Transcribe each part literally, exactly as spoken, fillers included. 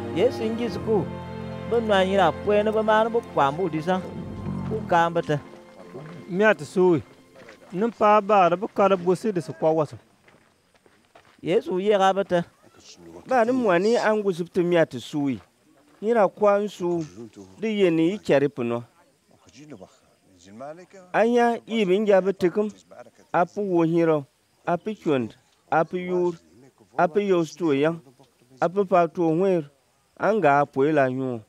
Yesu ingi suku bên ngoài như là quê nó bên má nó bốc quả mù đi sang cũng cam bật. Miat sui. Num pa ba da bukara busi de su kwa wasu. Yesu ye ga bật. Ba ni mwani angu subtu miat sui. Nira kwa nsu di yeni ikeri puno. Anya ibin jabe tikum apu wo hiro apu chund apu yur apu yostu yang apu pa to hwer anga apu la nyu.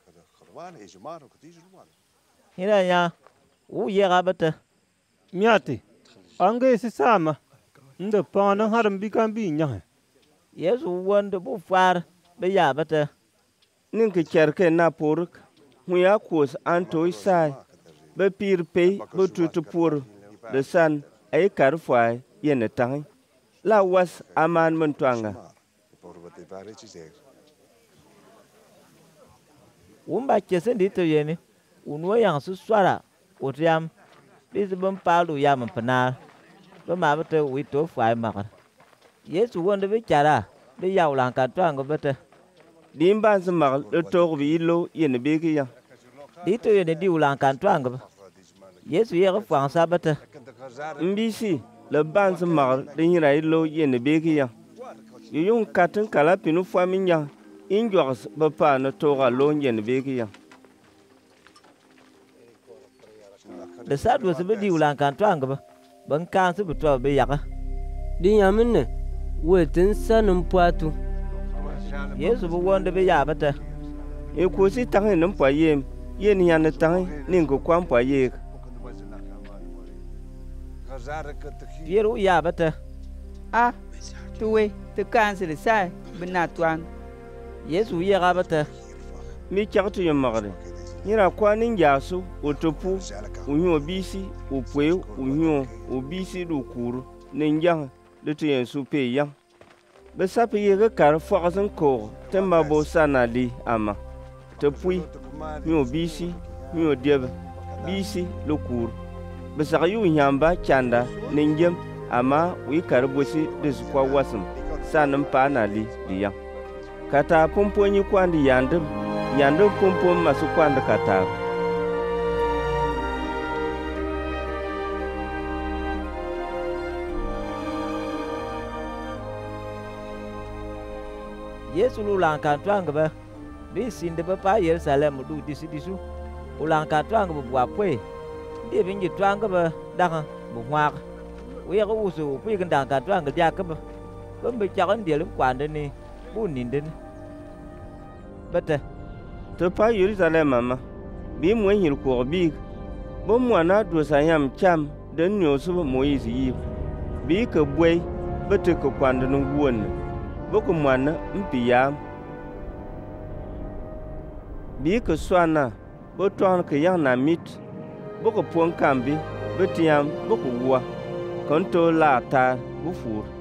Hira ya u ye ga bật. Miati. Anga isi sama. Nda pa na haram bikan bi nyang. Yesu won de bu far be ya bật. Nin ke kerke na poruk huya kos anto sai be pir pe be tutu pur de san ay kar fai yene tang la was aman man twanga Umba kesen di to yeni unwo yang su swara otiam bi se bam palu ya man pana be ma bật wi to fai ma. Yesu won de be chara be yaw lan ka twanga bật. Dimba zmak de tor bi lo yene beki ya Di to yeni di ulan kan twanga. Yesu ye ga fang sa bật. mbisi le ban zmak de yira lo yene beki ya yuyun katin kala pinu faminya injors be pa na tora lo yene beki ya De sa do se be di ulan kan twanga ba. Ban kan se be to be yaga. Di yaminne wetin sanin patu. Yesu bu won de be ya bật. e ko si tang nem pa yem yen yan tang nin ko kwam pa ye Pieru ya bật. A tuwe te kanse le sai bena twang. Yesu ye ga bật. mi chaktu yem magre nira kwa nin jasu otopu unyo bisi opwe unyo obisi du kuru nin jang de te su pe yang be sape ye ga kar fo ko temba bo sanali ama te pui nyo bisi nyo debe bisi lu kuru be sa yu nyamba chanda nin jem ama wi kar bosi de su kwa wasum sanam pa nali diya kata pomponi kwandi yandum yandum pompom masu kwanda kata Yesu lu lan kan twanga ba. Bi sin de ba pa Yerusalem du disu disu. Ulan kan twanga bu bwa pwe. Di bin ji twanga ba dang bu ngwa. Wi ga usu pi kan dang kan twanga ja ka ba. Ba be cha kan de lu kwan de ni bu nin de. Bật. te pa Yerusalem mama bi mo hir ko bi bo mo na do sayam cham den nyo su Moise yi bi ka boy bete ko kwand no won bo ko mwana mpiyam bi ka swana bo ton ka yang na mit bo ko pon kambi betiam bo ko wa kon to la ta bu fur